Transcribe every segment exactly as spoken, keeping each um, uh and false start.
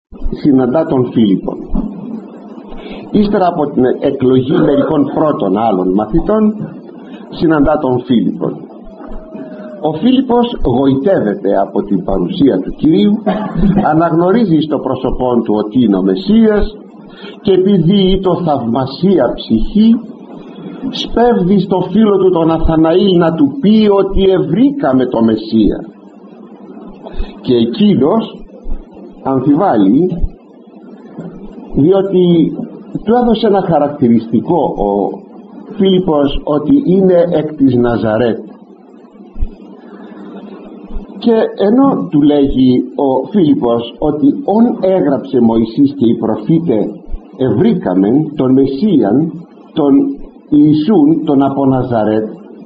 συναντά τον Φίλιππον. Ύστερα από την εκλογή μερικών πρώτων άλλων μαθητών, συναντά τον Φίλιππον. Ο Φίλιππος γοητεύεται από την παρουσία του Κυρίου, αναγνωρίζει στο πρόσωπό του ότι είναι ο Μεσσίας και επειδή το θαυμασία ψυχή σπέβδει στο φίλο του τον Ναθαναήλ να του πει ότι ευρήκαμε το Μεσσία, και εκείνος αμφιβάλλει, διότι του έδωσε ένα χαρακτηριστικό ο Φίλιππος ότι είναι εκ της Ναζαρέτ, και ενώ του λέγει ο Φίλιππος ότι όν έγραψε Μωυσής και οι προφήτε ευρήκαμεν τον Μεσσίαν τον Ιησούν τον από Ναζαρέτ,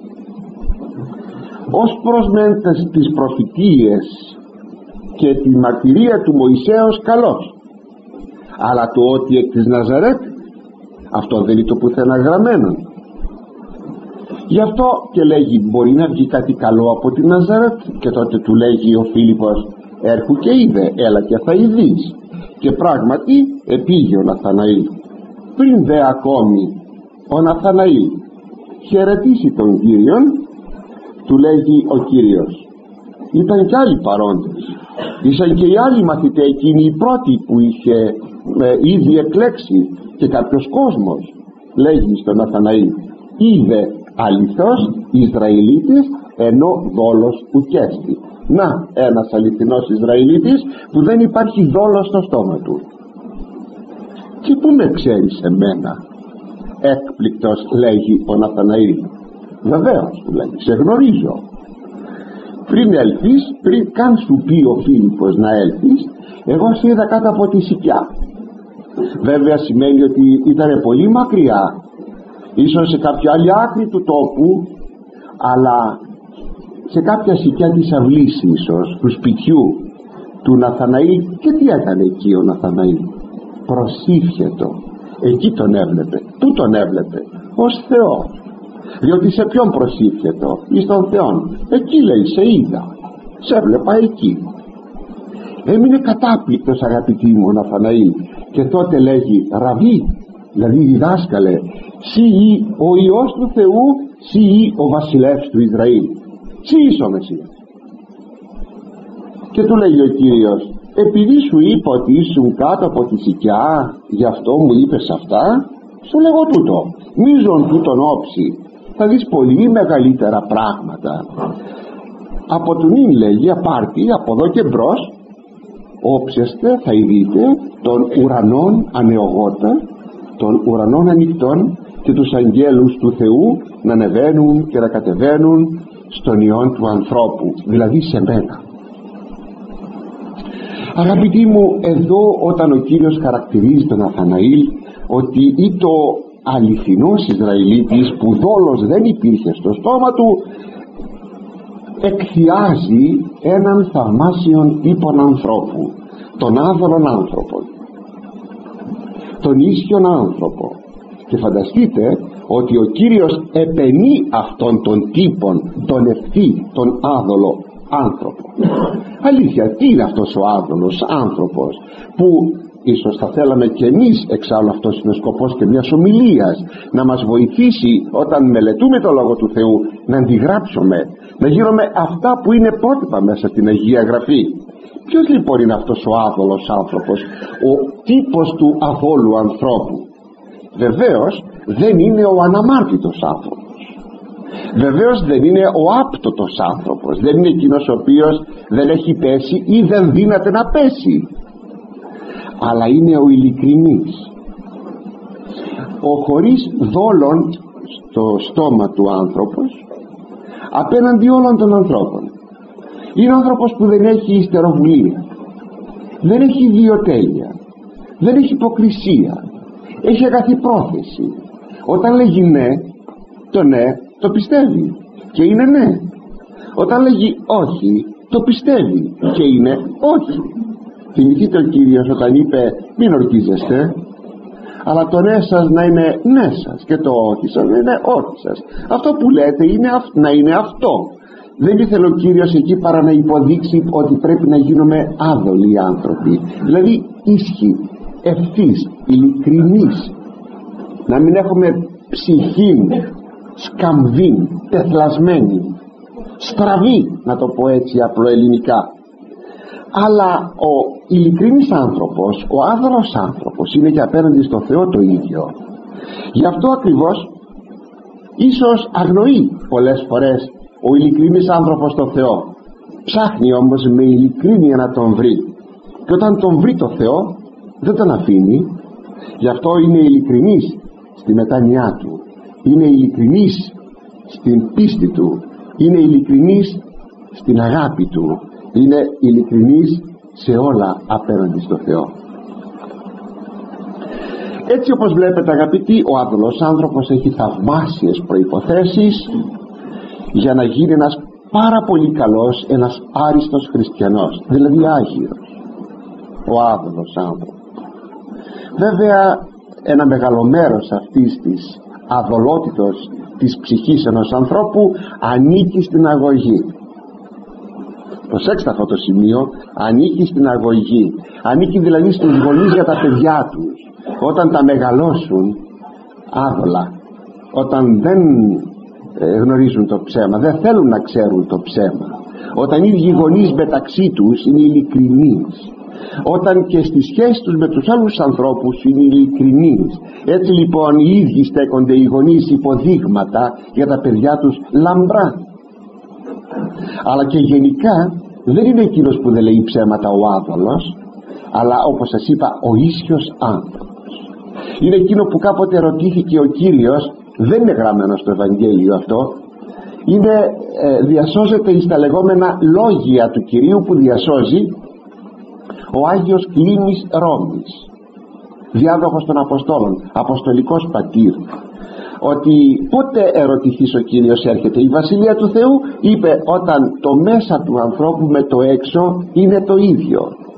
ως προς μεν τις προφητείες και τη μαρτυρία του Μωυσέως καλώς, αλλά το ότι εκ της Ναζαρέτ αυτό δεν είναι το πουθενά γραμμένο. Γι' αυτό και λέγει μπορεί να βγει κάτι καλό από την Ναζαρέτ, και τότε του λέγει ο Φίλιππος έρχου και είδε, έλα και θα ειδείς. Και πράγματι επήγε ο Ναθαναήλ. Πριν δε ακόμη ο Ναθαναήλ χαιρετήσει τον Κύριον, του λέγει ο Κύριος, ήταν κι άλλοι παρόντες, ήσαν και οι άλλοι μαθητές, εκείνοι οι πρώτοι που είχε ε, ήδη εκλέξει και κάποιος κόσμος. Λέγει στον Ναθαναήλ, είδε αληθώς Ισραηλίτης ενώ δόλος ουκέστη. Να, ένας αληθινός Ισραηλίτης που δεν υπάρχει δόλος στο στόμα του. Και πού με ξέρεις εμένα? Έκπληκτος λέγει ο Ναθαναήλ. Βεβαίως, του λέει, σε γνωρίζω. Πριν έλθεις, πριν καν σου πει ο Φίλιππος να έλθεις, εγώ σε είδα κάτω από τη σικιά. Βέβαια σημαίνει ότι ήταν πολύ μακριά, ίσως σε κάποια άλλη άκρη του τόπου, αλλά σε κάποια σικιά της αυλής ίσως, του σπιτιού του Ναθαναήλ. Και τι έκανε εκεί ο Ναθαναήλ? Προσήφιετο. Εκεί τον έβλεπε. Πού τον έβλεπε? Ως Θεό. Διότι σε ποιον προσήφιετο? Εις τον Θεόν. Εκεί λέει, σε είδα, σε έβλεπα εκεί. Έμεινε κατάπληκτος, αγαπητοί μου, ο Ναθαναήλ, και τότε λέγει, Ραβί, δηλαδή διδάσκαλε, σύ ή ο Υιός του Θεού, σύ ή ο βασιλεύς του Ισραήλ, σύ είσαι ο Μεσσίας. Και του λέει ο Κύριος, επειδή σου είπα ότι ήσουν κάτω από τη σικιά, γι' αυτό μου είπες αυτά, σου λέγω τούτο, μίζον τούτον όψη, θα δεις πολύ μεγαλύτερα πράγματα. Από του νυν λέγει απάρτη, από εδώ και μπρος, όψεστε θα ειδείτε των ουρανών ανεογότα, των ουρανών ανοιχτών, και τους αγγέλους του Θεού να ανεβαίνουν και να κατεβαίνουν στον Υιόν του ανθρώπου, δηλαδή σε μένα. Αγαπητοί μου, εδώ όταν ο Κύριος χαρακτηρίζει τον Ναθαναήλ ότι ή το αληθινός Ισραηλίτης που δόλος δεν υπήρχε στο στόμα του, εκθιάζει έναν θαυμάσιον ύπον ανθρώπου, τον άδολον άνθρωπο, τον ίσιον άνθρωπο. Και φανταστείτε ότι ο Κύριος επενεί αυτόν τον τύπον, τον ευθύ, τον άδολο άνθρωπο. Αλήθεια, τι είναι αυτός ο άδολος άνθρωπος, που ίσως θα θέλαμε και εμείς, εξάλλου αυτός είναι ο σκοπός και μιας ομιλίας, να μας βοηθήσει όταν μελετούμε το Λόγο του Θεού να αντιγράψουμε, να γίνουμε αυτά που είναι πρότυπα μέσα στην Αγία Γραφή. Ποιος λοιπόν είναι αυτός ο άδολος άνθρωπος, ο τύπος του αδόλου ανθρώπου? Βεβαίως δεν είναι ο αναμάρτητος άνθρωπος, βεβαίως δεν είναι ο άπτωτος άνθρωπος, δεν είναι εκείνος ο οποίος δεν έχει πέσει ή δεν δύναται να πέσει, αλλά είναι ο ειλικρινής, ο χωρίς δόλων στο στόμα του άνθρωπος απέναντι όλων των ανθρώπων. Είναι άνθρωπος που δεν έχει ιστεροβουλία, δεν έχει ιδιοτέλεια, δεν έχει υποκρισία, έχει αγαθή πρόθεση. Όταν λέγει ναι, το ναι το πιστεύει και είναι ναι. Όταν λέγει όχι, το πιστεύει και είναι όχι. Θυμηθείτε ο Κύριος όταν είπε μην ορκίζεστε, αλλά το ναι σας να είναι ναι σας και το όχι σας να είναι όχι σας. Αυτό που λέτε είναι αυ... να είναι αυτό, Δεν ήθελε ο Κύριος εκεί παρά να υποδείξει ότι πρέπει να γίνουμε άδολοι άνθρωποι, δηλαδή ίσχυοι, ευθύς, ειλικρινείς, να μην έχουμε ψυχή σκαμβή, τεθλασμένη, στραβή, να το πω έτσι απλοελληνικά. Αλλά ο ειλικρινής άνθρωπος, ο άδωρος άνθρωπος, είναι και απέναντι στο Θεό το ίδιο. Γι' αυτό ακριβώς ίσως αγνοεί πολλές φορές ο ειλικρινής άνθρωπος το Θεό, ψάχνει όμως με ειλικρίνεια να τον βρει, και όταν τον βρει το Θεό δεν τον αφήνει. Γι' αυτό είναι ειλικρινής στη μετάνοιά του, είναι ειλικρινής στην πίστη του, είναι ειλικρινής στην αγάπη του, είναι ειλικρινής σε όλα απέναντι στο Θεό. Έτσι, όπως βλέπετε αγαπητοί, ο άδολος άνθρωπος έχει θαυμάσιες προϋποθέσεις για να γίνει ένας πάρα πολύ καλός, ένας άριστος χριστιανός, δηλαδή Άγιος, ο άδολος άνθρωπος. Βέβαια ένα μεγάλο μέρος αυτής της αδολότητος της ψυχής ενός ανθρώπου ανήκει στην αγωγή. Προσέξτε αυτό το σημείο, ανήκει στην αγωγή, ανήκει δηλαδή στους γονείς για τα παιδιά τους, όταν τα μεγαλώσουν άδολα, όταν δεν ε, γνωρίζουν το ψέμα, δεν θέλουν να ξέρουν το ψέμα, όταν οι ίδιοι γονείς μεταξύ τους είναι ειλικρινείς, όταν και στις σχέσεις τους με τους άλλους ανθρώπους είναι ειλικρινείς. Έτσι λοιπόν οι ίδιοι στέκονται οι γονείς υποδείγματα για τα παιδιά τους λαμπρά. Αλλά και γενικά δεν είναι εκείνος που δεν λέει ψέματα ο άδολος, αλλά όπως σας είπα ο ίσιος άνθρωπος. Είναι εκείνο που κάποτε ρωτήθηκε ο Κύριος, δεν είναι γραμμένο στο Ευαγγέλιο αυτό, είναι, ε, διασώζεται εις τα λεγόμενα λόγια του Κυρίου που διασώζει ο Άγιος Κλήμης Ρώμης, διάδοχος των Αποστόλων, αποστολικός πατήρ, ότι πότε ερωτηθείς ο Κύριος έρχεται η Βασιλεία του Θεού, είπε όταν το μέσα του ανθρώπου με το έξω είναι το ίδιο.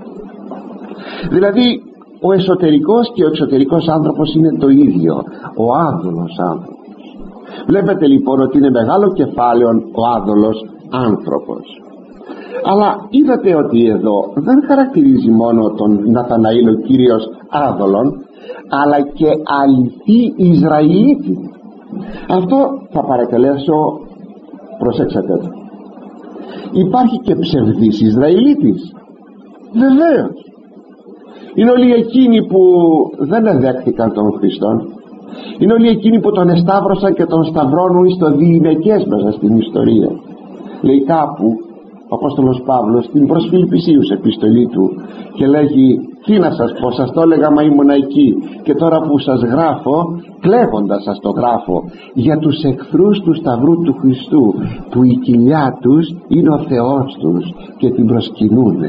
Δηλαδή ο εσωτερικός και ο εξωτερικός άνθρωπος είναι το ίδιο, ο άδολος άνθρωπος. Βλέπετε λοιπόν ότι είναι μεγάλο κεφάλαιο ο άδολος άνθρωπος. Αλλά είδατε ότι εδώ δεν χαρακτηρίζει μόνο τον Ναθαναήλ ο Κύριος άδολον, αλλά και αληθή Ισραηλίτη. Αυτό θα παρακαλέσω, προσέξατε το. Υπάρχει και ψευδής Ισραηλίτης, βεβαίως. Είναι όλοι εκείνοι που δεν εδέχθηκαν τον Χριστόν, είναι όλοι εκείνοι που τον εσταύρωσαν και τον σταυρώνουν στο διηνεκές μέσα στην ιστορία. Λέει κάπου ο Απόστολος Παύλος στην προς Φιλιππισίους επιστολή του και λέγει, τι να σας πω, σας το έλεγα μα ήμουνα εκεί, και τώρα που σας γράφω, κλαίγοντας σας το γράφω, για τους εχθρούς του σταυρού του Χριστού, που η κοιλιά τους είναι ο Θεός τους και την προσκυνούνε.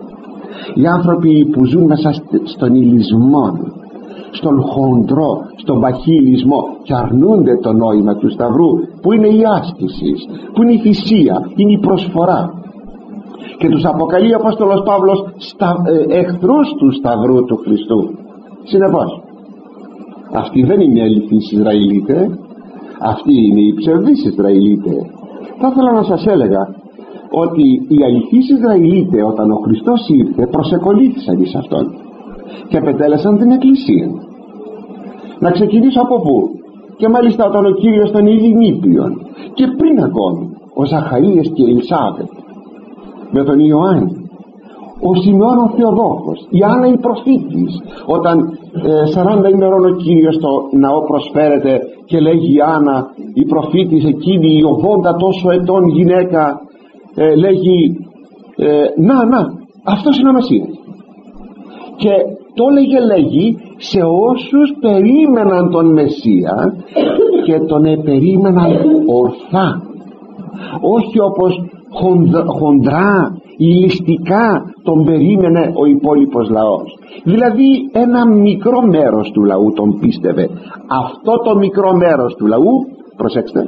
Οι άνθρωποι που ζουν μέσα στον ηλισμό, στον χοντρό, στον παχύλισμό, και αρνούνται το νόημα του σταυρού, που είναι η άσκηση, που είναι η θυσία, είναι η προσφορά, και τους αποκαλεί ο Απόστολος Παύλος στα, ε, εχθρούς του σταυρού του Χριστού. Συνεπώς αυτοί δεν είναι οι αληθείς Ισραηλίτες, αυτοί είναι οι ψευδείς Ισραηλίτες. Θα ήθελα να σας έλεγα ότι οι αληθείς Ισραηλίτες, όταν ο Χριστός ήρθε, προσεκολήθησαν εις Αυτόν και επετέλεσαν την Εκκλησία. Να ξεκινήσω από πού? Και μάλιστα όταν ο Κύριος ήταν ήδη νήπιον, και πριν ακόμη ο Ζαχαρίας και η Ελισάβετ με τον Ιωάννη, ο Σιμεών ο Θεοδόχος, η Άννα η προφήτης, όταν ε, σαράντα ημερών ο Κύριος στο ναό προσφέρεται και λέγει η Άννα η προφήτης, εκείνη η ογδόντα τόσο ετών γυναίκα, ε, λέγει ε, να να αυτός είναι ο Μεσσίας, και το έλεγε λέγει σε όσους περίμεναν τον Μεσσία και τον επερίμεναν ορθά, όχι όπως χονδρά, χοντρά ηλιστικά τον περίμενε ο υπόλοιπος λαός. Δηλαδή ένα μικρό μέρος του λαού τον πίστευε. Αυτό το μικρό μέρος του λαού, προσέξτε,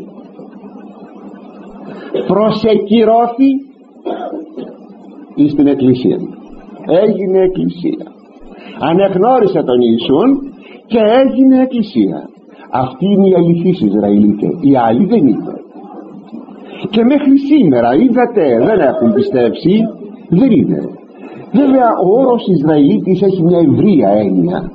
προσεκυρώθη εις την Εκκλησία, έγινε Εκκλησία, ανεγνώρισε τον Ιησούν και έγινε Εκκλησία. Αυτή είναι η αληθής Ισραηλίτες, οι άλλοι δεν είναι. και μέχρι σήμερα είδατε δεν έχουν πιστέψει. Δεν είναι. Βέβαια ο όρος Ισραηλίτης έχει μια ευρεία έννοια,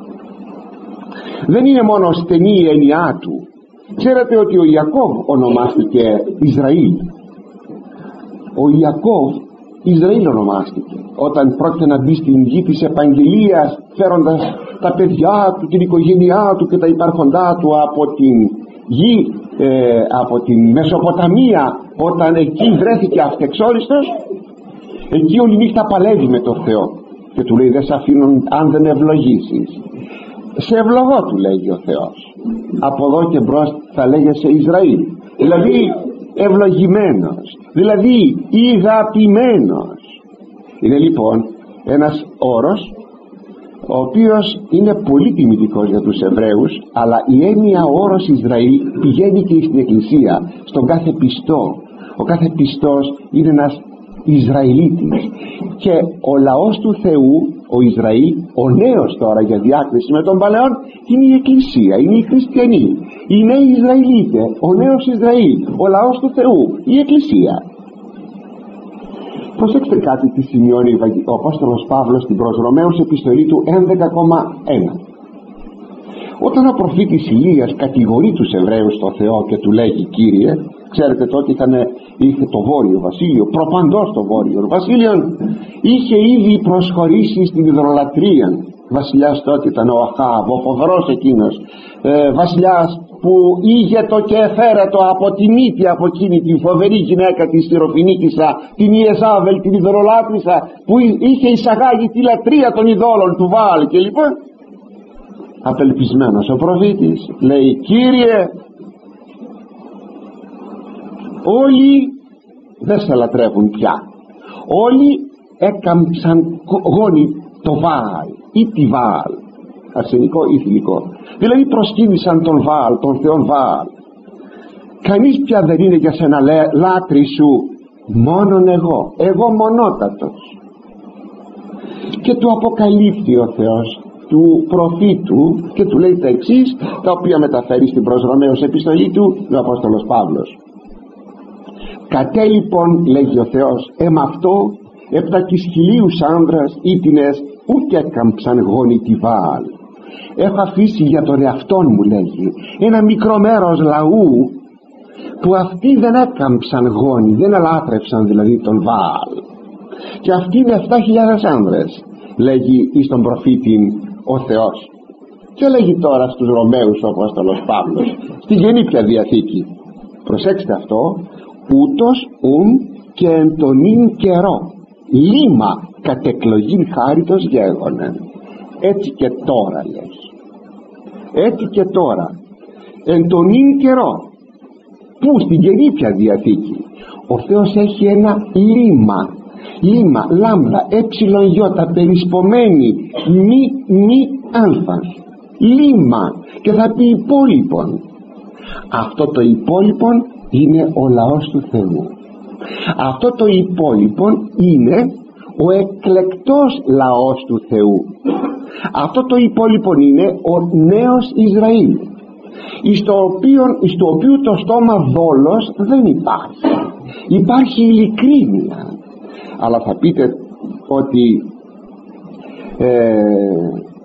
δεν είναι μόνο στενή η έννοιά του. Ξέρετε ότι ο Ιακώβ ονομάστηκε Ισραήλ. Ο Ιακώβ Ισραήλ ονομάστηκε όταν πρόκειται να μπει στην γη της επαγγελίας, φέροντας τα παιδιά του, την οικογένειά του και τα υπάρχοντά του από την γη, ε, από την Μεσοποταμία, όταν εκεί βρέθηκε αυτεξόριστος. Εκεί όλη νύχτα παλεύει με τον Θεό και του λέει δεν σε αφήνουν αν δεν ευλογήσεις. Σε ευλογώ, του λέγει ο Θεός, από εδώ και μπρος θα λέγεσαι Ισραήλ, δηλαδή ευλογημένος, δηλαδή ηγαπημένος. Είναι λοιπόν ένας όρος ο οποίος είναι πολύ τιμητικός για τους Εβραίους, αλλά η έννοια όρος Ισραήλ πηγαίνει και στην Εκκλησία, στον κάθε πιστό. Ο κάθε πιστός είναι ένας Ισραηλίτης και ο λαός του Θεού, ο Ισραήλ, ο νέος τώρα για διάκριση με τον παλαιόν, είναι η Εκκλησία, είναι οι χριστιανοί, οι νέοι Ισραηλίτες, ο νέος Ισραήλ, ο λαός του Θεού, η Εκκλησία. Προσέξτε κάτι τι σημειώνει ο Απόστολος Παύλος στην προς Ρωμαίους επιστολή του έντεκα κόμμα ένα. Όταν ο προφήτης Ηλίας κατηγορεί τους Εβραίους στο Θεό και του λέγει Κύριε, ξέρετε τότε ήταν, είχε το Βόρειο Βασίλειο, προπαντός το Βόρειο Βασίλειο είχε ήδη προσχωρήσει στην ιδωλολατρία. Βασιλιάς τότε ήταν ο Αχάβ, ο φοβερός εκείνος ε, βασιλιάς που ήγετο και εφέρετο από τη μύτη από εκείνη την φοβερή γυναίκα της Σιροφινίκισσα, την Ιεζάβελ, την ιδωλολάτρησα, που είχε εισαγάγει τη λατρεία των ειδόλων του Βαάλ και λοιπόν. Απελπισμένος ο προφήτης λέει Κύριε, όλοι δεν σε λατρεύουν πια, όλοι έκαμψαν γόνι το Βαάλ ή τη Βαάλ, αρσενικό ή θηλυκό, δηλαδή προσκύνησαν τον Βαάλ, τον Θεόν Βαάλ. Κανείς πια δεν είναι για σένα λάτρη σου, μόνον εγώ, εγώ μονότατος. Και του αποκαλύπτει ο Θεός του προφήτου και του λέει τα εξής, τα οποία μεταφέρει στην προς Ρωμαίους επιστολή του ο Απόστολος Παύλος. Κατέ λοιπόν, λέγει ο Θεός, εμ' αυτό επτά της χιλίους άνδρας ήτινες ουκ έκαμψαν γόνι τη Βαάλ. Έχω αφήσει για τον εαυτόν μου, λέγει, ένα μικρό μέρος λαού που αυτοί δεν έκαμψαν γόνι, δεν ελάτρευσαν δηλαδή τον Βαάλ, και αυτοί είναι επτά χιλιάδες άνδρες, λέγει εις τον προφήτη ο Θεός. Και λέγει τώρα στους Ρωμαίους ο Απόστολος Παύλος στη Γεννήθεια Διαθήκη, προσέξτε αυτό, ούτως ουν και εν τον ίν καιρό λίμα κατ' εκλογήν χάριτος γέγονεν. Έτσι και τώρα λέει, έτσι και τώρα εν τον ίν καιρό, που στην Γεννήθεια Διαθήκη ο Θεός έχει ένα λίμα, λίμα, λάμδα, έψιλον γιώτα, περισπομένη μη μη αλφα, λίμα, και θα πει υπόλοιπον. Αυτό το υπόλοιπον είναι ο λαός του Θεού. Αυτό το υπόλοιπον είναι ο εκλεκτός λαός του Θεού. Αυτό το υπόλοιπον είναι ο νέος Ισραήλ, εις το οποίο, εις το οποίο το στόμα δόλος δεν υπάρχει, υπάρχει ειλικρίνεια. Αλλά θα πείτε ότι ε,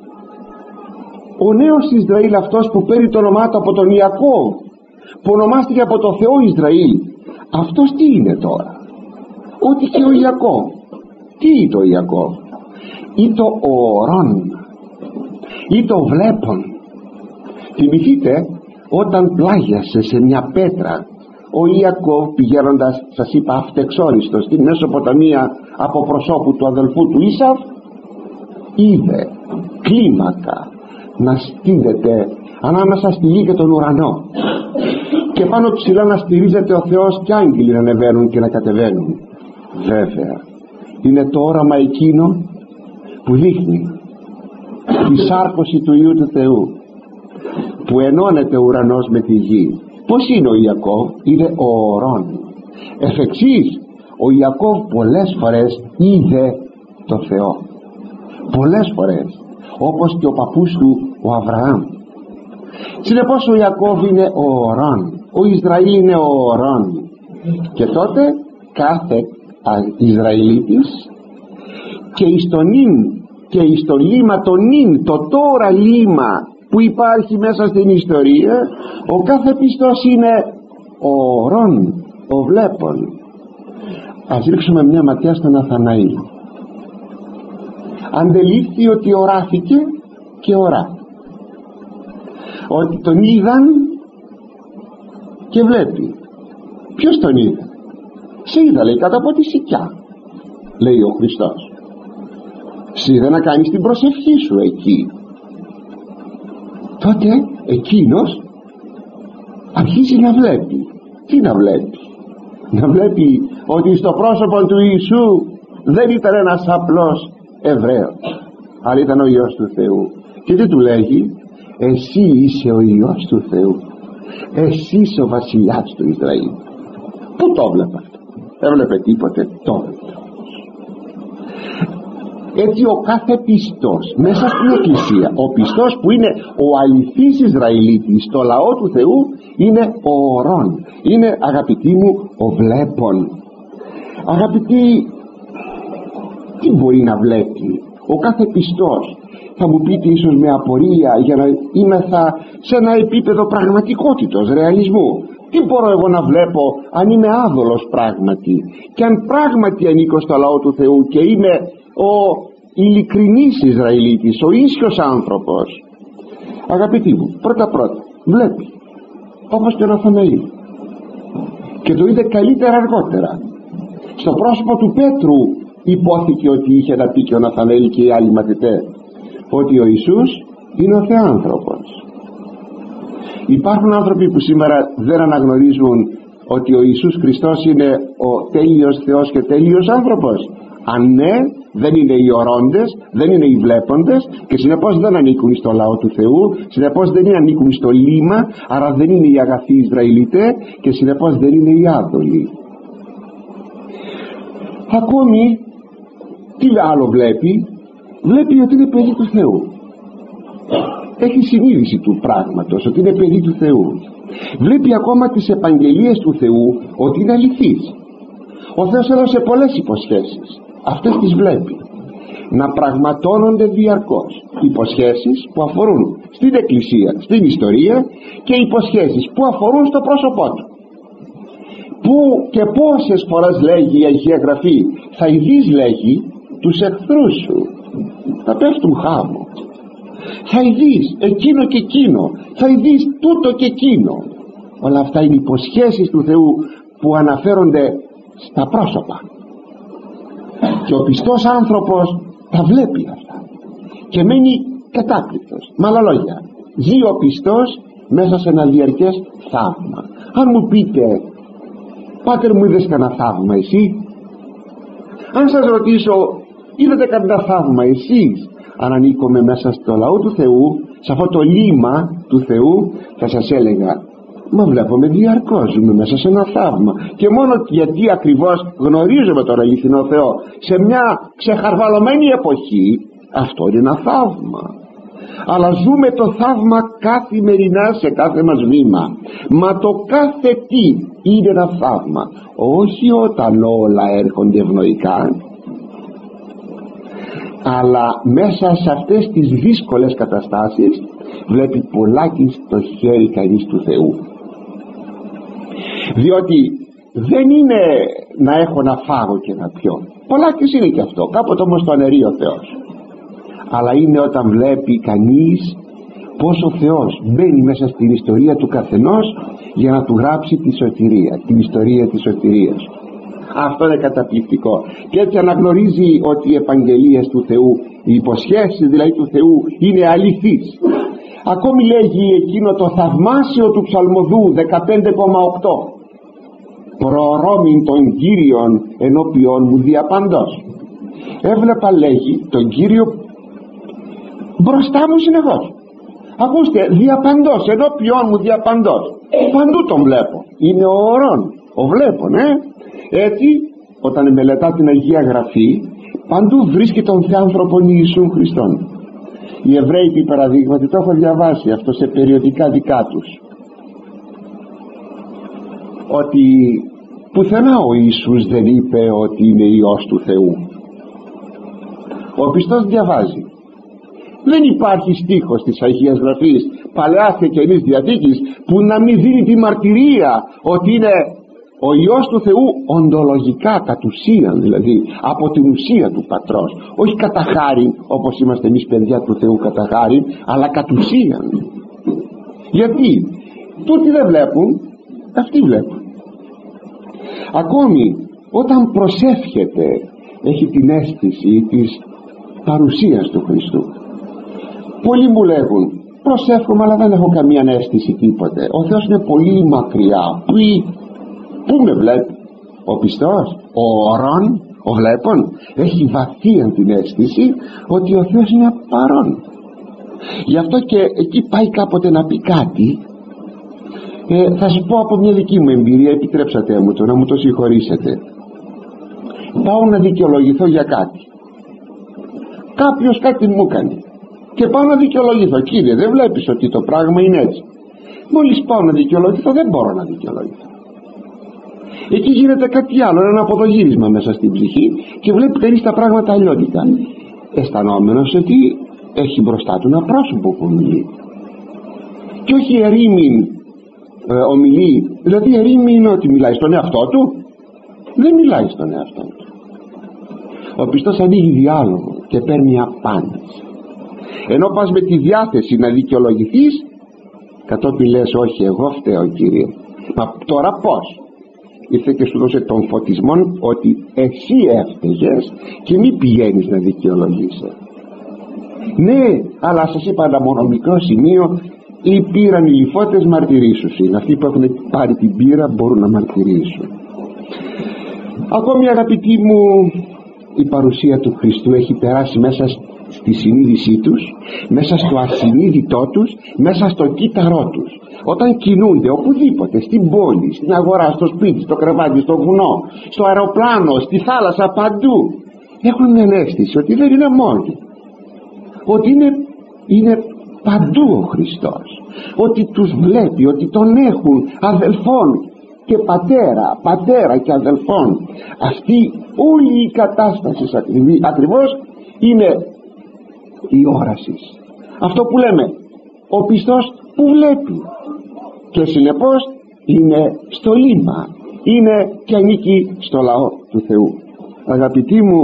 ο νέος Ισραήλ, αυτός που παίρνει το όνομά του από τον Ιακώβ, που ονομάστηκε από το Θεό Ισραήλ, αυτός τι είναι τώρα? Ό,τι και ο Ιακώβ. Τι είναι το Ιακώβ? Ή το ορών, ή το βλέπον. Θυμηθείτε όταν πλάγιασε σε μια πέτρα ο Ιακώβ, πηγαίνοντας, σας είπα, αυτεξόριστος στην Μεσοποταμία από προσώπου του αδελφού του Ίσαβ, είδε κλίμακα να στείνεται ανάμεσα στη γη και τον ουρανό, και πάνω ψηλά να στηρίζεται ο Θεός και άγγελοι να ανεβαίνουν και να κατεβαίνουν. Βέβαια είναι το όραμα εκείνο που δείχνει τη σάρκωση του Υιού του Θεού, που ενώνεται ο ουρανός με τη γη. Πως είναι ο Ιακώβ? Είναι ο ορών. Εφ' εξής, ο Ιακώβ πολλές φορές είδε το Θεό, πολλές φορές, όπως και ο παππούς του ο Αβραάμ. Συνεπώς ο Ιακώβ είναι ο ορών, ο Ισραήλ είναι ο ορών. Και τότε κάθε Ισραηλίτης και εις το νυν και εις το λίμα το νυν, το τώρα λίμα που υπάρχει μέσα στην ιστορία, ο κάθε πιστός είναι ο ορών, ο βλέπων. Ας ρίξουμε μια ματιά στον Ναθαναήλ. Αντελήφθη ότι οράθηκε και ορά, ότι τον είδαν και βλέπει. Ποιος τον είδε? Σε είδα, λέει, κάτω από τη σικιά, λέει ο Χριστός. Σε είδα να κάνεις την προσευχή σου εκεί. Τότε εκείνος αρχίζει να βλέπει. Τι να βλέπει? Να βλέπει ότι στο πρόσωπο του Ιησού δεν ήταν ένας απλός Εβραίος, αλλά ήταν ο Υιός του Θεού. Και τι του λέγει? Εσύ είσαι ο Υιός του Θεού, εσύ είσαι ο βασιλιάς του Ισραήλ. Πού το βλέπε αυτό? Έβλεπε τίποτε? Το έτσι ο κάθε πιστός μέσα στην Εκκλησία, ο πιστός που είναι ο αληθής Ισραηλίτης στο λαό του Θεού, είναι ο ορών, είναι, αγαπητοί μου, ο βλέπων. Αγαπητοί, τι μπορεί να βλέπει ο κάθε πιστός? Θα μου πείτε ίσως με απορία, για να είμαι θα σε ένα επίπεδο πραγματικότητος, ρεαλισμού. Τι μπορώ εγώ να βλέπω αν είμαι άδολος πράγματι, και αν πράγματι ανήκω στο λαό του Θεού και είμαι ο ειλικρινής Ισραηλίτης, ο ίσιος άνθρωπος? Αγαπητοί μου, πρώτα πρώτα βλέπει, όπως και ο Ναθαναήλ, και το είδε καλύτερα αργότερα. Στο πρόσωπο του Πέτρου υπόθηκε ότι είχε να πει και ο Ναθαναήλ και οι άλλοι μαθητές, ότι ο Ιησούς είναι ο Θεάνθρωπος. Υπάρχουν άνθρωποι που σήμερα δεν αναγνωρίζουν ότι ο Ιησούς Χριστός είναι ο τέλειος Θεός και τέλειος άνθρωπος. Αν ναι, δεν είναι οι ορώντες, δεν είναι οι βλέποντες, και συνεπώς δεν ανήκουν στο λαό του Θεού, συνεπώς δεν ανήκουν στο λίμα, άρα δεν είναι οι αγαθοί Ισραηλιτές, και συνεπώς δεν είναι οι άδολοι. Ακόμη τι άλλο βλέπει? Βλέπει ότι είναι παιδί του Θεού. Έχει συνείδηση του πράγματος ότι είναι παιδί του Θεού. Βλέπει ακόμα τις επαγγελίες του Θεού ότι είναι αληθής. Ο Θεός έδωσε πολλές υποσχέσεις, αυτές τις βλέπει να πραγματώνονται διαρκώς. Υποσχέσεις που αφορούν στην Εκκλησία, στην ιστορία, και υποσχέσεις που αφορούν στο πρόσωπό του. Που και πόσες φορές λέγει η Αγία Γραφή? Θα ειδείς, λέγει, τους εχθρούς σου, θα πέφτουν χάμω. Θα ειδείς εκείνο και εκείνο, θα ειδείς τούτο και εκείνο. Όλα αυτά είναι υποσχέσεις του Θεού που αναφέρονται στα πρόσωπα, και ο πιστός άνθρωπος τα βλέπει αυτά και μένει κατάπληκτος. Με άλλα λόγια, ζει ο πιστός μέσα σε ένα διαρκές θαύμα. Αν μου πείτε, πάτερ μου, είδες κανένα θαύμα εσύ? Αν σας ρωτήσω, είδατε κανένα θαύμα εσείς? Αν ανήκουμε μέσα στο λαό του Θεού, σε αυτό το λίμα του Θεού, θα σας έλεγα, μα βλέπουμε διαρκώς, ζούμε μέσα σε ένα θαύμα, και μόνο γιατί ακριβώς γνωρίζουμε τον αληθινό Θεό σε μια ξεχαρβαλωμένη εποχή, αυτό είναι ένα θαύμα. Αλλά ζούμε το θαύμα καθημερινά σε κάθε μας βήμα. Μα το κάθε τι είναι ένα θαύμα, όχι όταν όλα έρχονται ευνοϊκά, αλλά μέσα σε αυτές τις δύσκολες καταστάσεις βλέπει πολλάκι στο χέρι κανείς του Θεού. Διότι δεν είναι να έχω να φάγω και να πιω, πολλάκις είναι και αυτό, κάποτε όμως το αναιρεί ο Θεός. Αλλά είναι όταν βλέπει κανείς πως ο Θεός μπαίνει μέσα στην ιστορία του καθενός για να του γράψει τη σωτηρία, την ιστορία της σωτηρίας. Αυτό είναι καταπληκτικό, και έτσι αναγνωρίζει ότι οι επαγγελίες του Θεού, οι υποσχέσεις δηλαδή του Θεού, είναι αληθείς. Ακόμη λέγει εκείνο το θαυμάσιο του Ψαλμοδού δεκαπέντε κόμμα οκτώ, προορώμην των Κύριων ενώπιον μου διαπαντός. Έβλεπα, λέγει, τον Κύριο μπροστά μου συνεχώς. Ακούστε, διαπαντός, ενώπιον μου διαπαντός, παντού τον βλέπω. Είναι ο ορών, ο βλέπων, ε? Έτσι, όταν μελετά την Αγία Γραφή, παντού βρίσκει τον Θεάνθρωπον Ιησού Χριστόν. Οι Εβραίοι, επί παραδείγματι, το έχω διαβάσει αυτό σε περιοδικά δικά τους, ότι Πουθενά ο Ιησούς δεν είπε ότι είναι Υιός του Θεού. Ο πιστός διαβάζει. Δεν υπάρχει στίχος της Αγίας Γραφής, Παλαιάς και Καινής Διαθήκης, που να μην δίνει τη μαρτυρία ότι είναι ο Υιός του Θεού οντολογικά, κατ' ουσίαν, δηλαδή από την ουσία του Πατρός, όχι κατά χάριν όπως είμαστε εμείς παιδιά του Θεού κατά χάριν, αλλά κατ' ουσίαν. Γιατί τούτοι δεν βλέπουν, αυτοί βλέπουν. Ακόμη όταν προσεύχεται έχει την αίσθηση της παρουσίας του Χριστού. Πολλοί μου λέγουν, προσεύχομαι αλλά δεν έχω καμία αίσθηση τίποτε, ο Θεός είναι πολύ μακριά. Πού, πού με βλέπει? Ο πιστός, ο ορών, ο βλέπων, έχει βαθία την αίσθηση ότι ο Θεός είναι παρόν. Γι' αυτό και εκεί πάει κάποτε να πει κάτι. ε, θα σας πω από μια δική μου εμπειρία, επιτρέψατε μου το να μου το συγχωρήσετε. Πάω να δικαιολογηθώ για κάτι, κάποιος κάτι μου έκανε και πάω να δικαιολογηθώ. Κύριε, δεν βλέπεις ότι το πράγμα είναι έτσι? Μόλις πάω να δικαιολογηθώ δεν μπορώ να δικαιολογηθώ. Εκεί γίνεται κάτι άλλο, ένα αποδογύρισμα μέσα στην ψυχή και βλέπει κανείς τα πράγματα αλλιώτικα, αισθανόμενος ότι έχει μπροστά του ένα πρόσωπο που ομιλεί και όχι ερήμην ε, ομιλεί. Δηλαδή ερήμην είναι ότι μιλάει στον εαυτό του, δεν μιλάει στον εαυτό του. Ο πιστός ανοίγει διάλογο και παίρνει απάντηση, ενώ πας με τη διάθεση να δικαιολογηθείς, κατόπιν λες όχι εγώ φταίω Κύριε. Μα τώρα πως? Ήρθε και σου δώσε τον φωτισμό ότι εσύ έφταιγες και μη πηγαίνεις να δικαιολογείσαι. Ναι, αλλά σας είπα ένα μόνο μικρό σημείο, ή πήραν οι λιφώτες μαρτυρήσουσιν. Αυτοί που έχουν πάρει την πείρα μπορούν να μαρτυρήσουν. Ακόμη αγαπητοί μου, η παρουσία του Χριστού έχει περάσει μέσα στη συνείδησή τους, μέσα στο ασυνείδητό τους, μέσα στο κύτταρό τους. Όταν κινούνται οπουδήποτε, στην πόλη, στην αγορά, στο σπίτι, στο κρεβάτι, στο βουνό, στο αεροπλάνο, στη θάλασσα, παντού, έχουν μια αίσθηση ότι δεν είναι μόνοι, ότι είναι, είναι παντού ο Χριστός, ότι τους βλέπει, ότι τον έχουν αδελφών και πατέρα, πατέρα και αδελφών. Αυτή όλη η κατάσταση ακριβώς είναι η όραση. Αυτό που λέμε, ο πιστός που βλέπει και συνεπώς είναι στο λίμα, είναι και ανήκει στο λαό του Θεού. Αγαπητοί μου,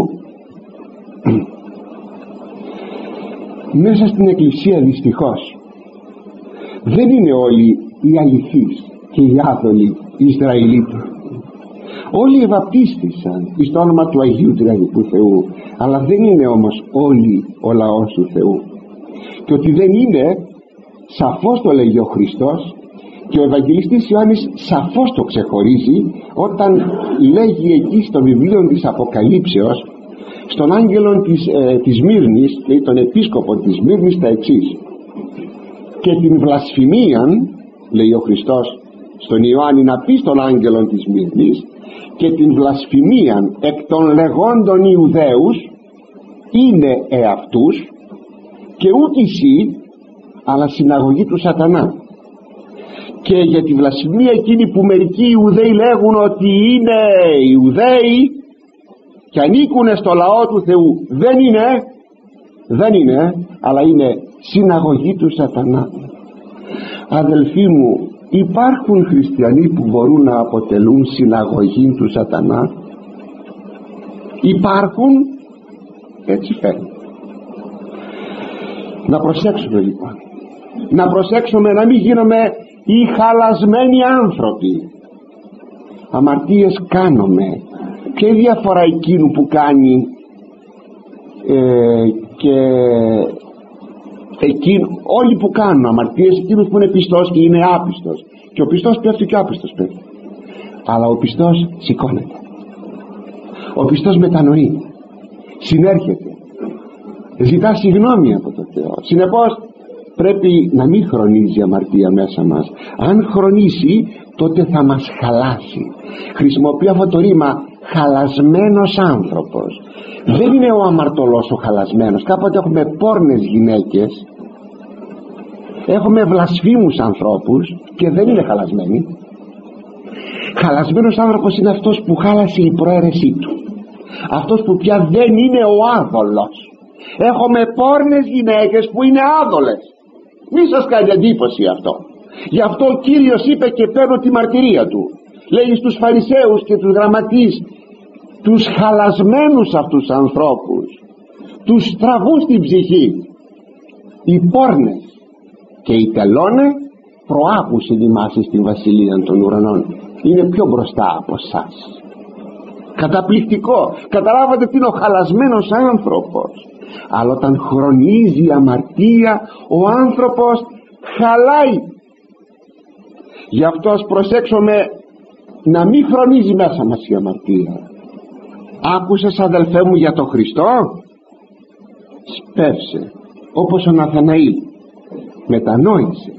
μέσα στην Εκκλησία δυστυχώς δεν είναι όλοι οι αληθείς και οι άδολοι Ισραηλίτες. Όλοι ευαπτίστησαν στο όνομα του Αγίου Τριαδικού Θεού, αλλά δεν είναι όμως όλοι ο λαός του Θεού. Και ότι δεν είναι, σαφώς το λέγει ο Χριστός, και ο Ευαγγελιστής Ιωάννης σαφώς το ξεχωρίζει όταν λέγει εκεί στο βιβλίο της Αποκαλύψεως στον άγγελο της, ε, της Μύρνης, λέει τον επίσκοπο της Μύρνης, τα εξής: και την βλασφημίαν, λέει ο Χριστός στον Ιωάννη να πει στον άγγελο της Μύρνης, και την βλασφημίαν εκ των λεγόντων Ιουδαίους είναι εαυτούς και ούτε εσύ, αλλά συναγωγή του σατανά. Και για τη βλασφημία εκείνη που μερικοί Ιουδαίοι λέγουν ότι είναι Ιουδαίοι και ανήκουν στο λαό του Θεού, δεν είναι, δεν είναι, αλλά είναι συναγωγή του σατανά. Αδελφοί μου, υπάρχουν χριστιανοί που μπορούν να αποτελούν συναγωγή του σατανά? Υπάρχουν, έτσι φαίνεται. Να προσέξουμε λοιπόν, να προσέξουμε να μην γίνουμε οι χαλασμένοι άνθρωποι. Αμαρτίες κάνουμε. Ποια διαφορά εκείνου που κάνει ε, και εκείνου, όλοι που κάνουν αμαρτίες, εκείνους που είναι πιστός και είναι άπιστος, και ο πιστός πέφτει και ο άπιστος πέφτει, αλλά ο πιστός σηκώνεται, ο πιστός μετανοεί, συνέρχεται, ζητά συγγνώμη από τον Θεό. Συνεπώς πρέπει να μην χρονίζει η αμαρτία μέσα μας. Αν χρονίσει, τότε θα μας χαλάσει. Χρησιμοποιώ αυτό το ρήμα, χαλασμένος άνθρωπος. Δεν είναι ο αμαρτωλός ο χαλασμένος. Κάποτε έχουμε πόρνες γυναίκες, έχουμε βλασφήμους ανθρώπους και δεν είναι χαλασμένοι. Χαλασμένος άνθρωπος είναι αυτός που χάλασε η προαίρεσή του, αυτός που πια δεν είναι ο άδολος. Έχουμε πόρνες γυναίκες που είναι άδολες, μη σας κάνει εντύπωση αυτό. Γι' αυτό ο Κύριος είπε, και παίρνω τη μαρτυρία του, λέει στους Φαρισαίους και τους γραμματείς, τους χαλασμένους αυτούς ανθρώπους, τους στραβούς στην ψυχή, οι πόρνες και οι τελώνε προάκουσιν ημάς στην βασιλεία των ουρανών. Είναι πιο μπροστά από εσάς. Καταπληκτικό. Καταλάβατε τι είναι ο χαλασμένος άνθρωπος? Αλλά όταν χρονίζει η αμαρτία, ο άνθρωπος χαλάει. Γι' αυτό ας προσέξουμε να μην χρονίζει μέσα μας η αμαρτία. Άκουσες, αδελφέ μου, για τον Χριστό? Σπεύσε όπως ο Ναθαναήλ, μετανόησε,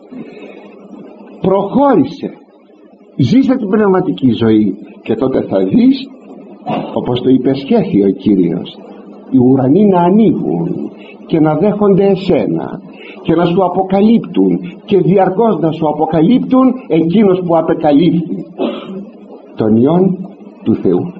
προχώρησε, ζήσε την πνευματική ζωή, και τότε θα δεις, όπως το υπεσχέθη ο Κύριος, οι ουρανοί να ανοίγουν και να δέχονται εσένα και να σου αποκαλύπτουν, και διαρκώς να σου αποκαλύπτουν εκείνος που απεκαλύφθη τον Υιόν του Θεού.